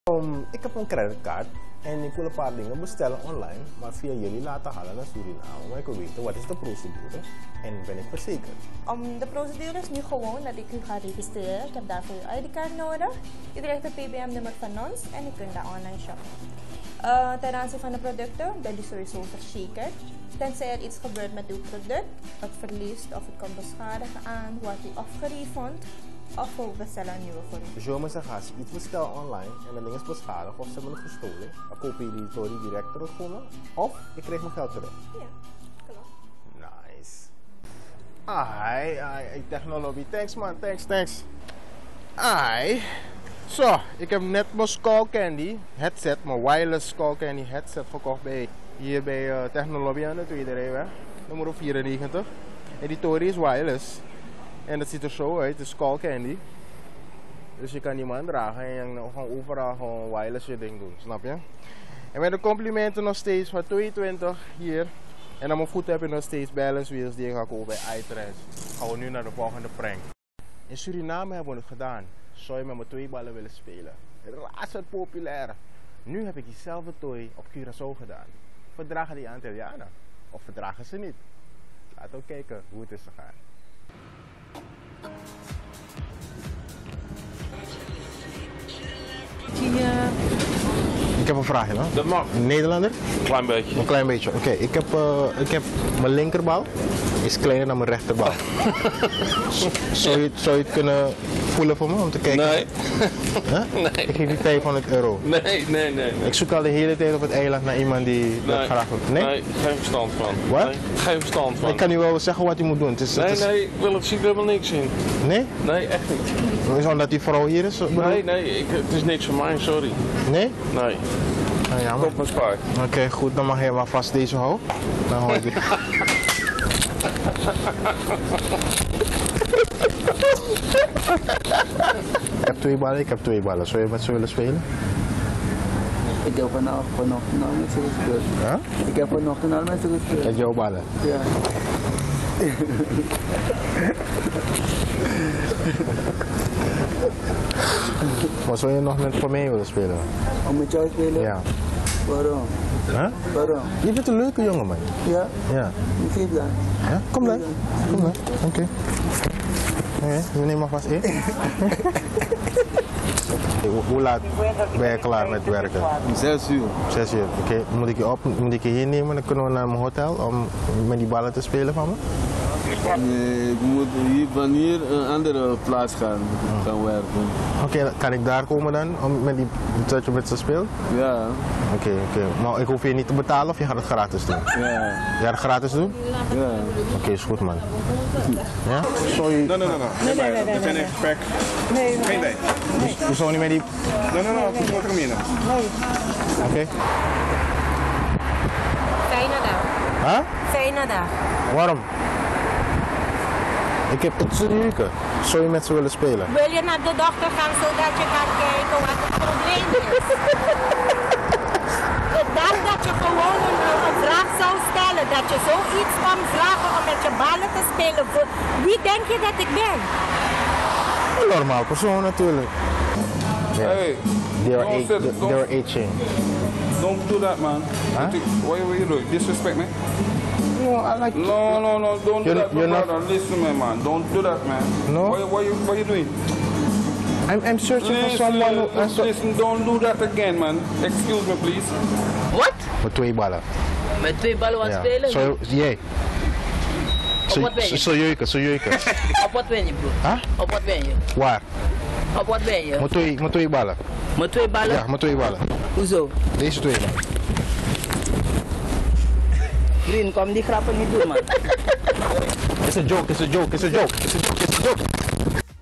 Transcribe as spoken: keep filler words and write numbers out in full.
Um, ik heb een creditcard en ik wil een paar dingen bestellen online, maar via jullie laten halen naar Suriname. Maar ik wil weten, wat is de procedure en ben ik verzekerd? Um, de procedure is nu gewoon dat ik u ga registreren. Ik heb daarvoor uw I D-kaart nodig. U krijgt een P B M-nummer van ons en u kunt daar online shoppen. Uh, ten aanzien van de producten bent u sowieso verzekerd. Tenzij er iets gebeurt met uw product, het verliest of het kan beschadigen aan, wordt u of gerefund of we bestellen een nieuwe voor u. Dus je wil me zeggen, als je iets bestelt online en dat ding is beschadigd of ze hebben het gestolen, dan koop je die story direct terug voor me of ik krijg mijn geld terug. Ja, klopt. Nice. Ai, ai, technologie. Thanks man, thanks, thanks. Ai. Zo, ik heb net mijn Skullcandy headset, mijn wireless Skullcandy headset verkocht bij, hier bij uh, Technologie aan de tweede rijweg, nummer vierennegentig. En die tory is wireless. En dat ziet er zo uit, het is Skullcandy. Dus je kan die man dragen en je kan gewoon overal gewoon wireless je ding doen, snap je? En met de complimenten nog steeds van tweeëntwintig hier. En aan mijn voet heb je nog steeds balance wheels die je gaat kopen bij iTrans. Gaan we nu naar de volgende prank. In Suriname hebben we het gedaan. Zou je met mijn twee ballen willen spelen? Razend populair. Nu heb ik diezelfde toy op Curaçao gedaan. Verdragen die Antillianen? Of verdragen ze niet? Laten we kijken hoe het is gegaan. Ik heb een vraagje, hè? Dat mag. Een Nederlander? Een klein beetje. Een klein beetje. Oké, okay. ik, heb, uh, ik heb mijn linkerbal is kleiner dan mijn rechterbal. Zou je, zou je het kunnen voelen voor me om te kijken? Nee. Huh? Nee. Ik geef die vijfhonderd euro. Nee, nee, nee, nee. Ik zoek al de hele tijd op het eiland naar iemand die nee. dat graag wil. Nee? Nee, geen verstand van. Wat? Nee, geen verstand van. Ik kan u wel zeggen wat u moet doen. Het is, nee, het is... nee, ik wil het zie er helemaal niks in. Nee? Nee, echt niet. Is omdat die vrouw hier is? Bedoel? Nee, nee, ik, het is niks van mij, sorry. Nee? Nee. Ah, jammer. Tot mijn spaar. Oké, okay, goed, dan mag je maar vast deze houden. Dan hou ik die. Ik heb twee ballen, ik heb twee ballen. Zou je met ze willen spelen? Ik heb vanavond vanochtend al met ze gespeeld. Huh? Ik heb vanochtend al met ze gespeeld. Met jouw ballen? Ja. Maar zou je nog met voor mij willen spelen? Om met jou te spelen? Ja. Waarom? Huh? Waarom? Je bent een leuke jongen, man. Ja? Ja. Ik geef dat. Ja? Kom dan. Kom dan. Oké. Okay. Oké, okay, we nemen alvast één. Hoe laat ben je klaar met werken? Zes uur. Zes uur. Oké, okay. Moet ik je op, moet ik je hier nemen? Dan kunnen we naar mijn hotel om met die ballen te spelen van me? Nee, ik moet hier van hier een andere plaats gaan, gaan werken. Oké, okay, kan ik daar komen dan om met die dat je met ze speelt? Ja. Oké, okay, oké. Okay. Maar ik hoef je niet te betalen of je gaat het gratis doen? Ja. Je gaat het gratis doen? Ja. Oké, okay, is goed man. Ja? Sorry. Nee, nee, nee, nee. Nee, nee, nee. We zijn in gesprek. Nee, Geen tijd. Je zou niet met die... Nee, nee, nee. Goed, wat Nee. Oké. Okay. Fijne dag. Huh? Fijne dag. Waarom? Ik heb het serieus. Zou je met ze willen spelen? Wil je naar de dokter gaan zodat je kan kijken wat het probleem is? Ik dacht dat je gewoon een, een vraag zou stellen. Dat je zoiets kan vragen om met je ballen te spelen. Wie denk je dat ik ben? Een normaal persoon natuurlijk. Yeah. Hey, they were don't eight, sit- they, don't- they were eighteen. Don't do that, man. Huh? What are you doing? Disrespect me? No, I like. No, no, no. Don't do You're- that, my you're not- brother. Listen to me, man. Don't do that, man. No? What, what, you, what are you doing? I'm, I'm searching for Listen, someone who. listen, listen, don't do that again, man. Excuse me, please. Wat? Met twee ballen. Met twee ballen wat Ja. spelen? Zo, jij. Zo, wat ben je? zo jeuken, zo jeuken. Op wat ben je, bro? Huh? Op wat ben je? Waar? Op wat ben je? Met twee, met twee ballen. Met twee ballen? Ja, met twee ballen. Hoezo? Deze twee dan. Vriend, kom die grappen niet doen, man. It's a joke, it's a joke, it's a joke, it's a joke, it's a joke.